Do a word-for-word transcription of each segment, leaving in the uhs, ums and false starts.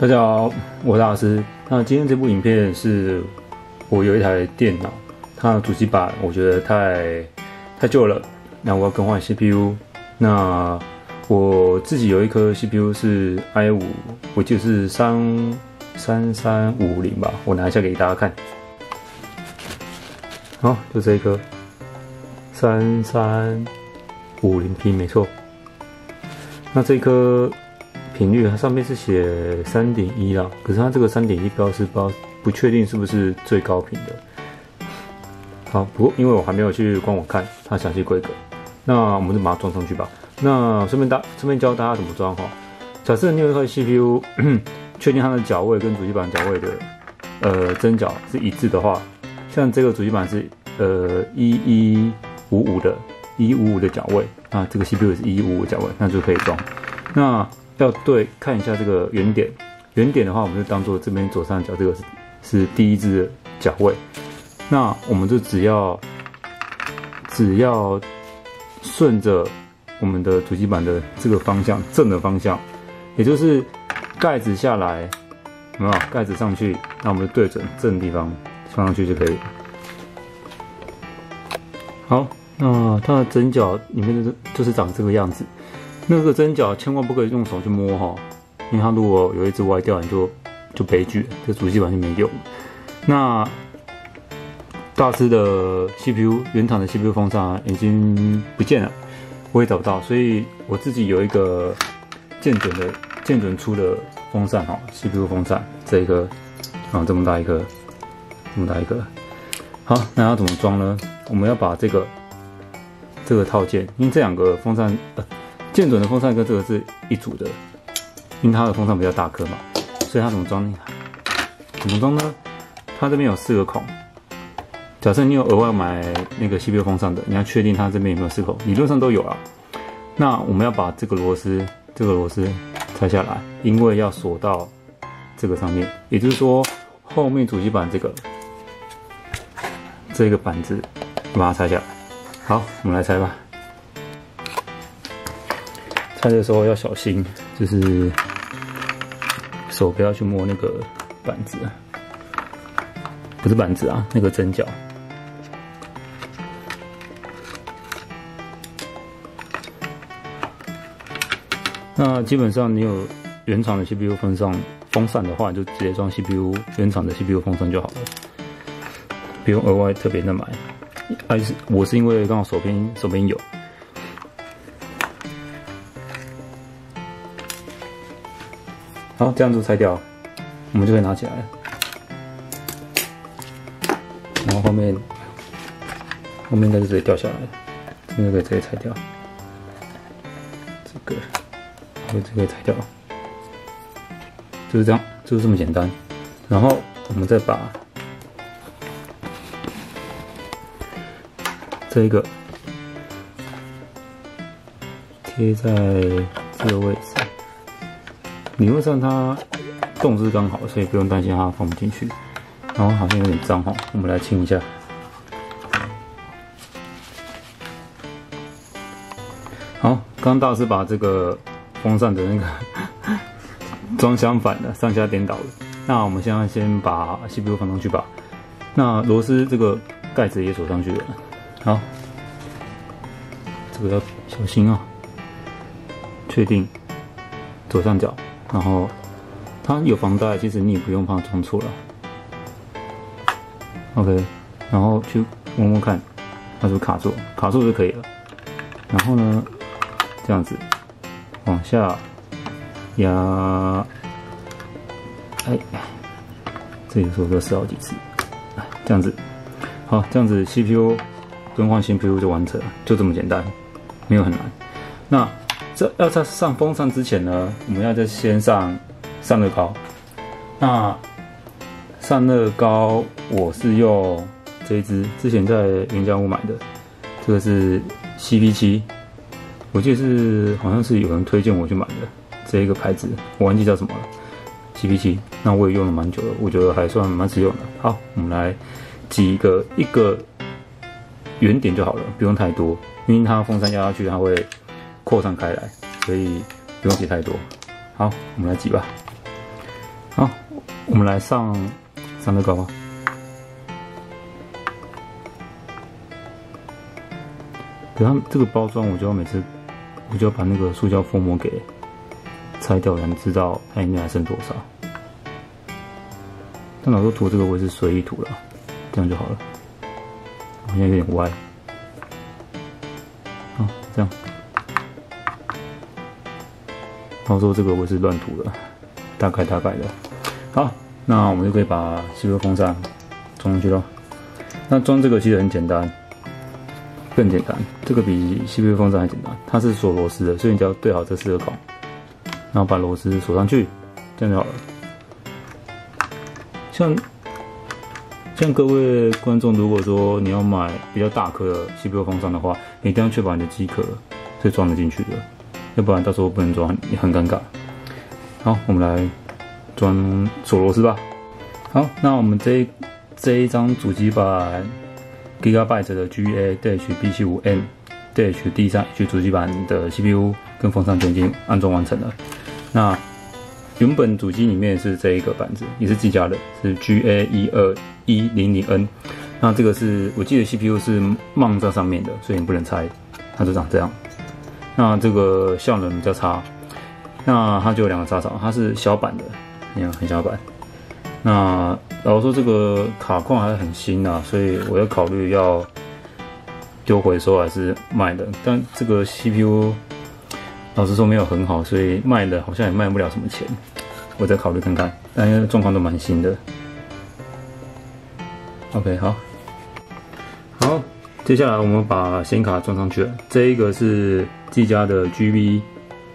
大家好，我是大师。那今天这部影片是我有一台电脑，它的主机板我觉得太太旧了，那我要更换 C P U。那我自己有一颗 C P U 是 i 五，我记得是三三三五零吧，我拿一下给大家看。好，就这一颗三三五零 P 没错。那这一颗频率它上面是写 三点一 啦，可是它这个 三点一 标示不知道不确定是不是最高频的。好，不过因为我还没有去官网看它详细规格，那我们就把它装上去吧。那顺便大顺便教大家怎么装哈。假设你有一块 C P U， 确定它的角位跟主机板角位的呃针脚是一致的话，像这个主机板是呃一一五五的一一五五的角位，那这个 C P U 也是一一五五角位，那就可以装。那要对看一下这个圆点，圆点的话，我们就当做这边左上角这个是是第一支的角位。那我们就只要只要顺着我们的主机板的这个方向，正的方向，也就是盖子下来，有没有盖子上去？那我们就对准正的地方放上去就可以。好，那它的针脚里面就是就是长这个样子。那个针脚千万不可以用手去摸哈，因为它如果有一只歪掉，你就就悲剧了，这主机板就没用了。那大师的 C P U 原厂的 C P U 风扇已经不见了，我也找不到，所以我自己有一个剑准的剑准出的风扇哈 ，C P U 风扇这一个啊这么大一个，这么大一个。好，那要怎么装呢？我们要把这个这个套件，因为这两个风扇呃。剑准的风扇跟这个是一组的，因为它的风扇比较大颗嘛，所以它怎么装？怎么装呢？它这边有四个孔。假设你有额外买那个 C P U 风扇的，你要确定它这边有没有四孔，理论上都有啊。那我们要把这个螺丝，这个螺丝拆下来，因为要锁到这个上面，也就是说后面主机板这个这个板子，把它拆下来。好，我们来拆吧。拆的时候要小心，就是手不要去摸那个板子，不是板子啊，那个针脚。那基本上你有原厂的 C P U 风扇风扇的话，你就直接装 C P U 原厂的 C P U 风扇就好了，不用额外特别的买。还是我是因为刚好手边手边有。好，这样子拆掉，我们就可以拿起来了。然后后面后面应该就直接掉下来了，这个可以直接拆掉。这个，这个可以拆掉，就是这样，就是这么简单。然后我们再把这一个贴在这个位置。理论上它动是刚好，所以不用担心它放不进去。然后好像有点脏哈，我们来清一下。好，刚刚大师把这个风扇的那个装相反了，上下颠倒了。那我们现在先把 C P U 放上去吧。那螺丝这个盖子也锁上去了。好，这个要小心啊，确定左上角。然后它有防呆，其实你也不用怕装错了。OK， 然后去摸摸看，它是不是卡住？卡住就可以了。然后呢，这样子往下压，哎，这有时候要试好几次，这样子，好，这样子 C P U 更换 C P U 就完成了，就这么简单，没有很难。那这要在上风扇之前呢，我们要再先上散热膏。那散热膏我是用这一支，之前在原价屋买的，这个是 C P 七，我记得是好像是有人推荐我去买的这一个牌子，我忘记叫什么了 ，C P 七。那我也用了蛮久了，我觉得还算蛮实用的。好，我们来挤一个一个圆点就好了，不用太多，因为它风扇压下去它会扩散开来，所以不用挤太多。好，我们来挤吧。 好，我们来上上乐高吧。可它这个包装，我就要每次我就要把那个塑胶封膜给拆掉，才能知道它里面还剩多少。但老师涂这个我也是随意涂了，这样就好了。好像有点歪。好，这样。然后说这个我是乱涂的，大概大概的。好，那我们就可以把 C P U 风扇装上去了。那装这个其实很简单，更简单，这个比 C P U 风扇还简单。它是锁螺丝的，所以你只要对好这四个孔，然后把螺丝锁上去，这样就好了。像像各位观众，如果说你要买比较大颗的 C P U 风扇的话，你一定要确保你的机壳是装得进去的，要不然到时候不能装，也很尴尬。好，我们来装锁螺丝吧。好，那我们这一这一张主机板 Gigabyte 的 G A B 七五 M D三 H 主机板的 C P U 跟风扇就已经安装完成了。那原本主机里面是这一个板子，也是技嘉的，是 G A 一二一零零 N。那这个是我记得 C P U 是mount在上面的，所以你不能拆，它就长这样。那这个效能比较差，那它就有两个插槽，它是小版的，你看很小版。那老实说这个卡框还很新啊，所以我要考虑要丢回收还是卖的。但这个 C P U 老实说没有很好，所以卖的好像也卖不了什么钱，我再考虑看看。但因为状况都蛮新的。OK， 好，好，接下来我们把显卡装上去了。这一个是技嘉的 G B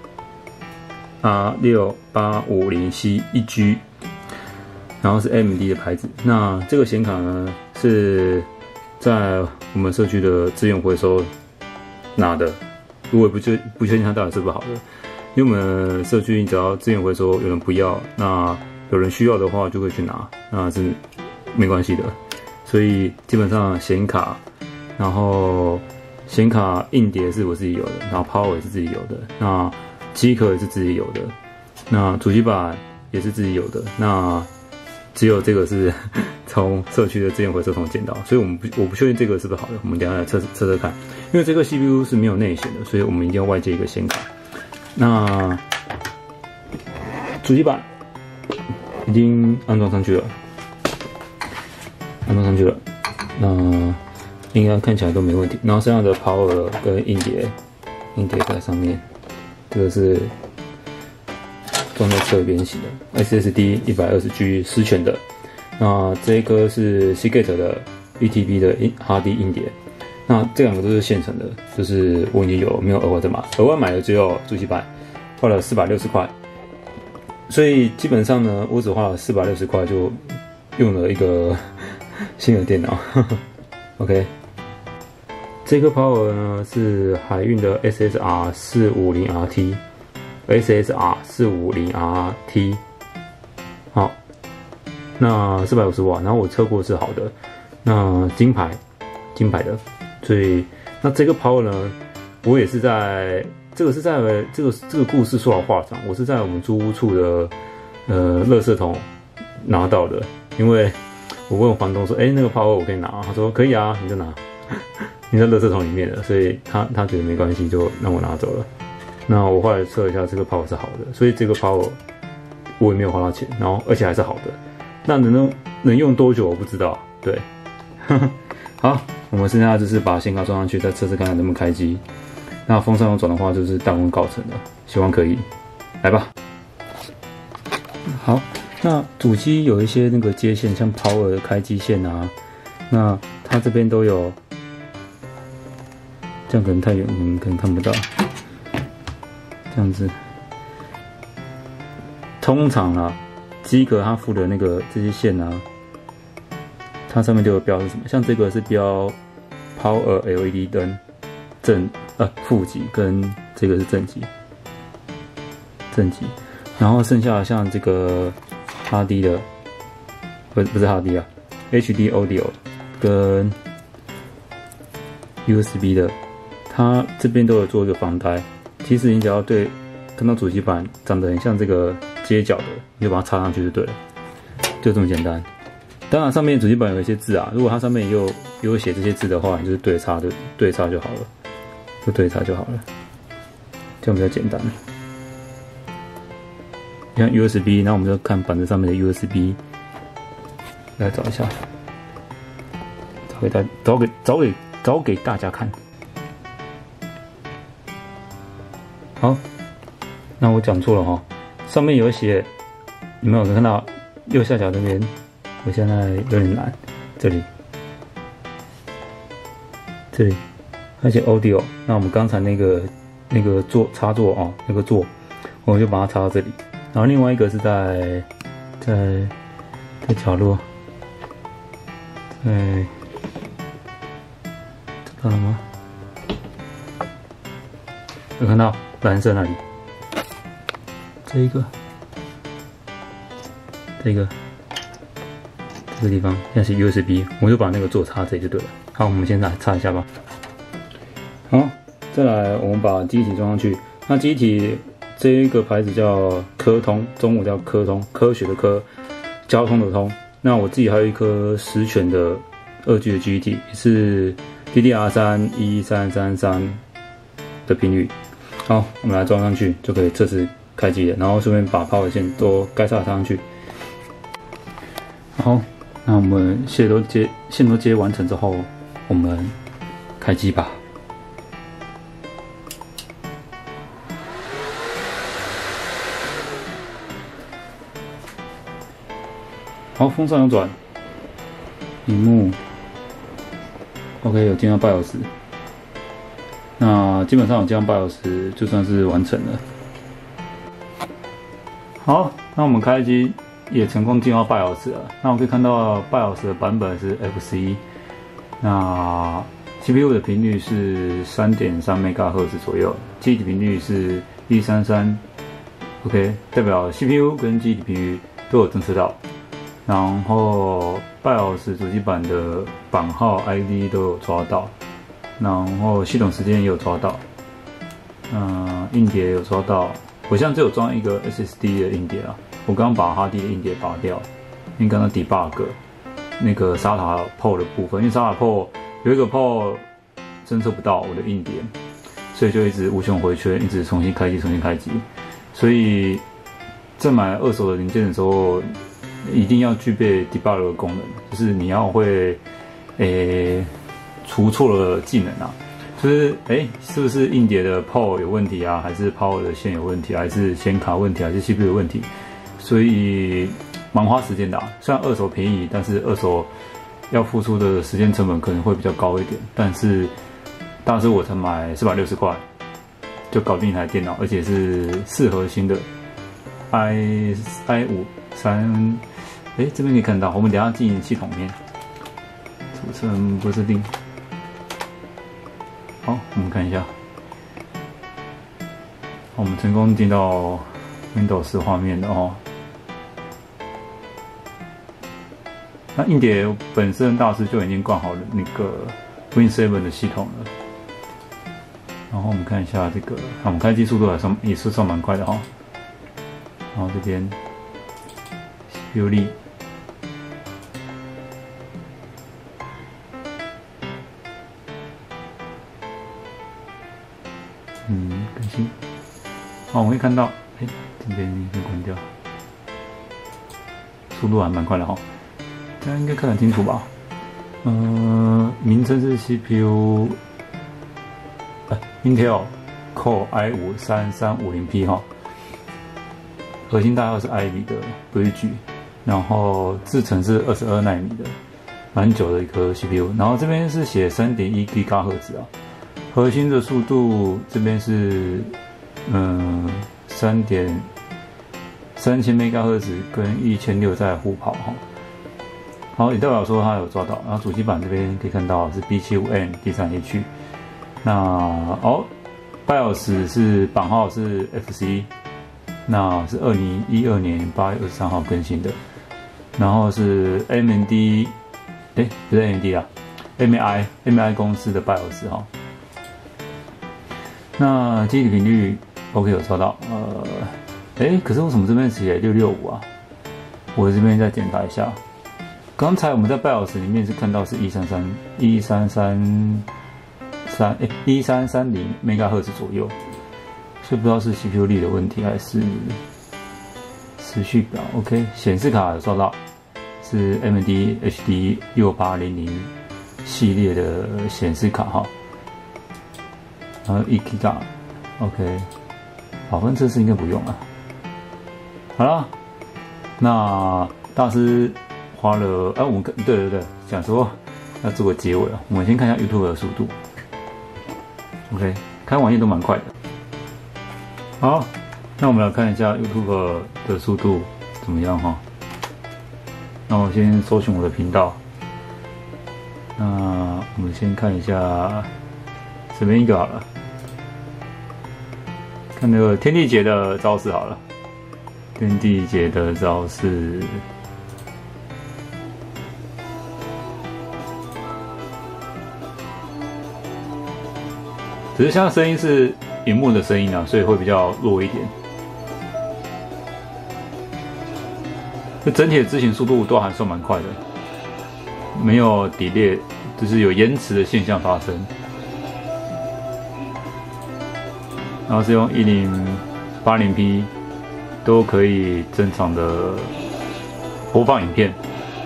R 六八五零 C 一 G， 然后是 A M D 的牌子。那这个显卡呢是在我们社区的资源回收拿的。如果不确不确定它到底是不是好的，因为我们社区只要资源回收有人不要，那有人需要的话就会去拿，那是没关系的。所以基本上显卡，然后显卡硬碟是我自己有的，然后 Power 也是自己有的，那机壳也是自己有的，那主机板也是自己有的，那只有这个是从社区的资源回收桶捡到，所以我们不我不确定这个是不是好的，我们等一下来测测测看。因为这个 C P U 是没有内显的，所以我们一定要外接一个显卡。那主机板已经安装上去了，安装上去了，那应该看起来都没问题。然后剩下的 Power 跟硬碟，硬碟在上面，这个是装在侧边型的 S S D 一百二十 G 十全的。那这一颗是 Seagate 的 E T B 的 H D 硬碟。那这两个都是现成的，就是我已经有没有额外的买，额外买的只有主机板，花了四百六十块，所以基本上呢，我只花了四百六十块就用了一个新的电脑。OK， 这颗 Power 呢是海运的 S S R 四五零 R T，S S R 四五零 R T， 好，那四百五十瓦，然后我测过是好的，那金牌，金牌的。所以，那这个 Power 呢，我也是在这个是在这个这个故事说好话长，我是在我们租屋处的呃垃圾桶拿到的，因为我问房东说，哎、欸，那个 Power 我可以拿，他说可以啊，你就拿，你在垃圾桶里面的，所以他他觉得没关系，就让我拿走了。那我后来测一下，这个 Power 是好的，所以这个 Power 我也没有花到钱，然后而且还是好的。那能能能用多久我不知道，对，好。我们剩下就是把显卡装上去，再测试看看能不能开机。那风扇要转的话，就是淡温告成的，希望可以。来吧。好，那主机有一些那个接线，像 Power 的开机线啊，那它这边都有。这样可能太远，你们可能看不到。这样子，通常啊，机壳它附的那个这些线啊。它上面就有标是什么，像这个是标 Power L E D 灯正呃负极，跟这个是正极，正极。然后剩下像这个 H D 的，不不是 H D 啊 ，H D Audio 跟 U S B 的，它这边都有做一个防呆。其实你只要对看到主机板长得很像这个接角的，你就把它插上去就对了，就这么简单。当然上面主机板有一些字啊，如果它上面有有写这些字的话，你就是对插就对插就好了，就对插就好了，这样比较简单。你看 U S B， 然后我们就看板子上面的 U S B， 来找一下，找给大找给找给找给大家看。好，那我讲错了哈，上面有写，你们有看到右下角这边？我现在有点难，这里，这里，而且 audio， 那我们刚才那个那个座插座哦，那个座，我们就把它插到这里。然后另外一个是在在在角落，在找到了吗？有看到蓝色那里？这一个，这个。这个地方现在是 U S B， 我就把那个座插这里就对了。好，我们先来插一下吧。好，再来我们把机体装上去。那机体这一个牌子叫科通，中文叫科通，科学的科，交通的通。那我自己还有一颗十全的二 G 的机体，是 D D R 三一三三三的频率。好，我们来装上去就可以测试开机了。然后顺便把 power 线都该插上去。好。那我们线都接线都接完成之后，我们开机吧。好，风扇有转，屏幕 OK 有进到 BIOS， 那基本上有进到 BIOS 就算是完成了。好，那我们开机。也成功进到 BIOS 了。那我可以看到 BIOS 的版本是 F C， 那 C P U 的频率是 三点三 兆赫兹 左右，记忆体频率是一三三 ，OK， 代表 C P U 跟记忆体频率都有侦测到。然后 BIOS 主机板的版号 I D 都有抓到，然后系统时间也有抓到，嗯，硬碟有抓到。我现在只有装一个 S S D 的硬碟啊。我刚刚把哈迪的硬碟拔掉，因为刚刚 debug 那个 SATA P O 的部分，因为 SATA P O 有一个 P O 侦测不到我的硬碟，所以就一直无穷回圈，一直重新开机，重新开机。所以在买二手的零件的时候，一定要具备 debug 的功能，就是你要会诶除错的技能啊。就是哎，是不是硬碟的 P O 有问题啊？还是 Power 的线有问题？还是显卡问题？还是 C P U 有问题？所以蛮花时间的啊。虽然二手便宜，但是二手要付出的时间成本可能会比较高一点。但是当时我才买四百六十块，就搞定一台电脑，而且是四核心的 i i 五三。哎，这边可以看到，我们等一下进系统面，储存不设定。好，我们看一下，我们成功进到 Windows 画面了哦。那硬碟本身大师就已经灌好了那个 Win 七 的系统了。然后我们看一下这个，我们开机速度还算也是算蛮快的哈、哦。然后这边 C P U 力。嗯，更新。好，我们会看到，哎，这边先关掉，速度还蛮快的哈、哦，这样应该看得清楚吧？嗯、呃，名称是 C P U， 呃 ，Intel Core i 五三三五零 P 哈，核心大号是 Ivy 的 Bridge， 然后制程是二十二奈米的，蛮久的一颗 C P U， 然后这边是写 三点一 吉赫兹啊。核心的速度这边是，嗯，三点三千 兆赫兹跟一千六在互跑哈。好，也代表说它有抓到。然后主机板这边可以看到是 B 七五 N 第三一区。那哦 ，BIOS 是版号是 F C， 那是二零一二年八月二十三号更新的。然后是 A M D， 哎，不是 A M D 啦 ，M I M I 公司的 BIOS 哈。那记忆体频率 OK 有抓到，呃， 哎，可是为什么这边写六六五啊？我这边再检查一下。刚才我们在 BIOS 里面是看到是一三三一三三三哎一三三零 MHz 左右，所以不知道是 C P U 力的问题还是时序表。OK， 显示卡有收到，是 A M D H D 六八零零系列的显示卡哈，然后一 G B OK， 跑分测试应该不用啊。好了，那大师花了啊，我们对对对，想说要做个结尾啊，我们先看一下 YouTube 的速度。OK， 开网页都蛮快的。好，那我们来看一下 YouTube 的速度怎么样哈。那我先搜寻我的频道。那我们先看一下，随便一个好了，看那个天地劫的招式好了。天地劫的招式，只是现在声音是荧幕的声音啊，所以会比较弱一点。就整体的执行速度都还算蛮快的，没有 delay， 就是有延迟的现象发生。然后是用一零八零 P。都可以正常的播放影片，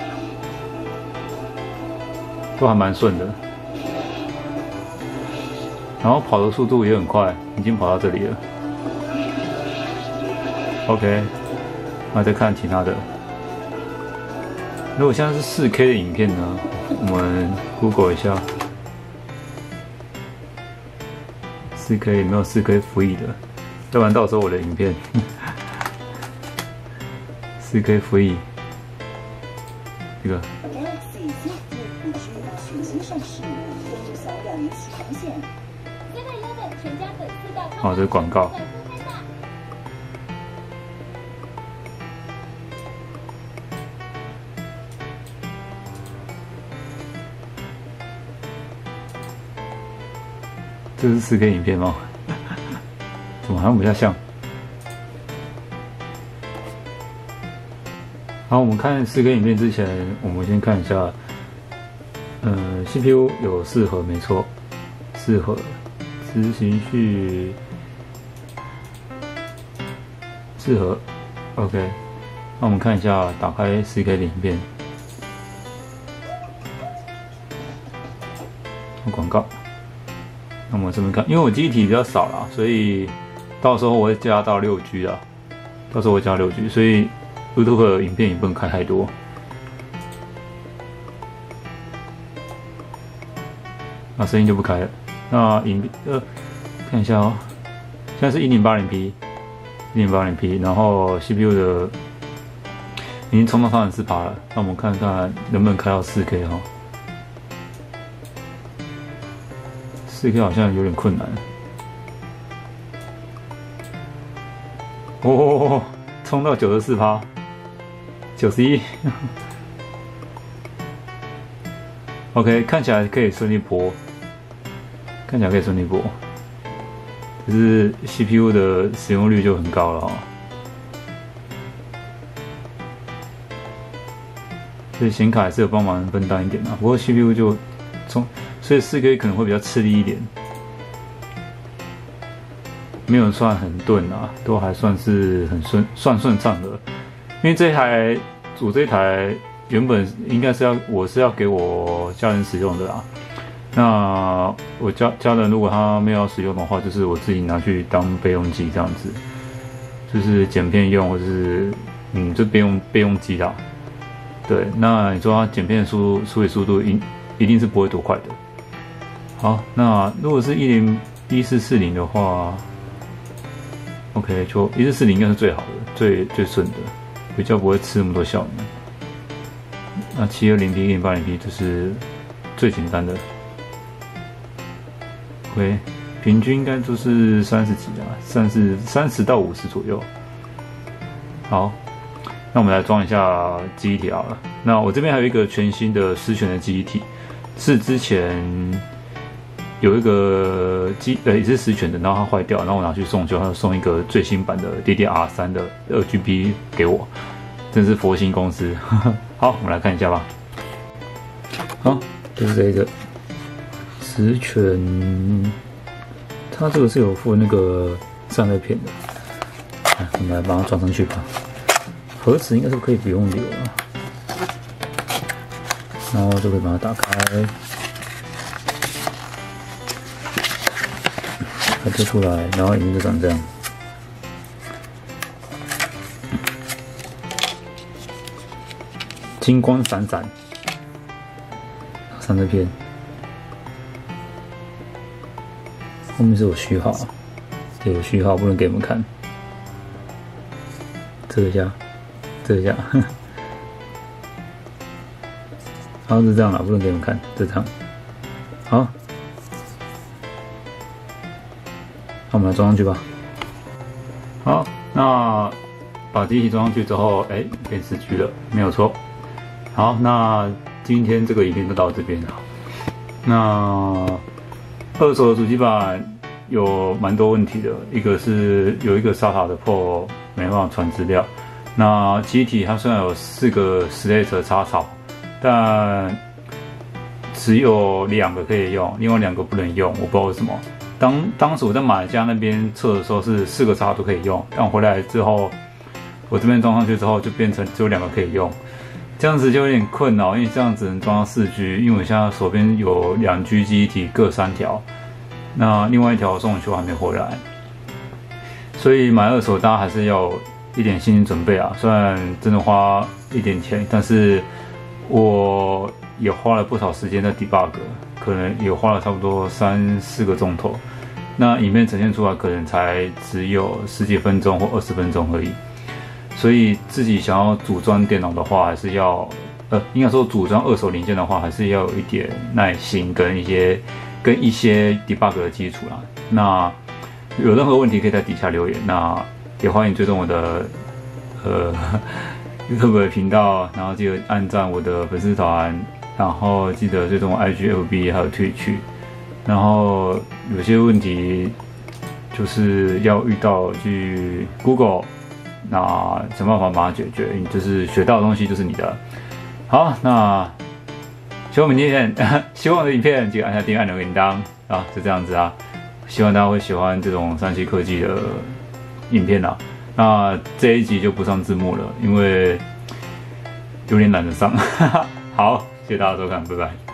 都还蛮顺的。然后跑的速度也很快，已经跑到这里了。OK， 那再看其他的。如果现在是 四 K 的影片呢，我们 Google 一下 四 K 有没有 四 K Free 的，要不然到时候我的影片。四 K Free 这个，好，这是广告。这是四 K 影片吗？怎么好像比较像？好，我们看四 K 影片之前，我们先看一下，呃 ，C P U 有四核，没错，四核，执行序四核 ，OK。那我们看一下，打开四 K 的影片，广告。那我们这边看，因为我记忆体比较少啦，所以到时候我会加到六 G 啦，到时候我会加六 G， 所以。YouTube 的影片也不能开太多，那声音就不开了。那影呃，看一下哦，现在是一零八零 P， 一零八零 P， 然后 C P U 的已经冲到三十四趴了。那我们看看能不能开到 四 K 哈、哦。四 K 好像有点困难。哦，冲到九十四趴。九十一 ，OK， 看起来可以顺利播，看起来可以顺利播，可是 C P U 的使用率就很高了哈、哦，所以显卡还是有帮忙分担一点啊。不过 C P U 就从，所以 四 K 可能会比较吃力一点，没有算很钝啊，都还算是很顺，算顺畅的。因为这台我这台原本应该是要我是要给我家人使用的啦。那我家家人如果他没有要使用的话，就是我自己拿去当备用机这样子，就是剪片用或者是嗯就备用备用机啦。对，那你说它剪片的速度处理速度一一定是不会多快的。好，那如果是一零一四四零的话 ，OK， 就一四四零应该是最好的，最最顺的。比较不会吃那么多效能。那七二零 P、一零八零 P 就是最简单的。OK， 平均应该就是三十几啊，三十三十到五十左右。好，那我们来装一下记忆体好了。那我这边还有一个全新的十全的记忆体，是之前有一个机呃也是十全的，然后它坏掉，然后我拿去送修，他就送一个最新版的 D D R 三的二 G B 给我，真是佛心公司。好，我们来看一下吧。好，就是这个十全，它这个是有附那个散热片的。来，我们来把它装上去吧。盒子应该是可以不用留了，然后就可以把它打开。 它推出来，然后里面就长这样，金光闪闪，散热片，后面是有序号，对，有序号，不能给你们看，遮一下，遮一下，好，是这样了，不能给你们看，就这样，好。 那我们来装上去吧。好，那把机体装上去之后，哎，变四 G 了，没有错。好，那今天这个影片就到这边了。那二手的主机板有蛮多问题的，一个是有一个 SATA 的 port 没办法传资料。那机体它虽然有四个 Slate 的插槽，但只有两个可以用，另外两个不能用，我不知道为什么。 当当时我在马来西亚那边测的时候是四个插都可以用，但回来之后，我这边装上去之后就变成只有两个可以用，这样子就有点困扰，因为这样只能装到四 G， 因为我现在手边有两 G 记忆体各三条，那另外一条送修还没回来，所以买二手大家还是要一点心理准备啊，虽然真的花一点钱，但是我也花了不少时间在 debug。 可能也花了差不多三四个钟头，那影片呈现出来可能才只有十几分钟或二十分钟而已，所以自己想要组装电脑的话，还是要呃，应该说组装二手零件的话，还是要有一点耐心跟一些跟一些 debug 的基础啦。那有任何问题可以在底下留言，那也欢迎追踪我的呃 YouTube 的频道，然后记得按赞我的粉丝团。 然后记得追踪我 I G F B 还有Twitch，然后有些问题就是要遇到去 Google， 那想办法把它解决。就是学到的东西就是你的。好，那喜欢我们影片，喜欢我的影片，记得按下订阅按钮铃铛啊，就这样子啊。希望大家会喜欢这种三 C 科技的影片啊。那这一集就不上字幕了，因为有点懒得上。好。 谢谢大家收看，拜拜。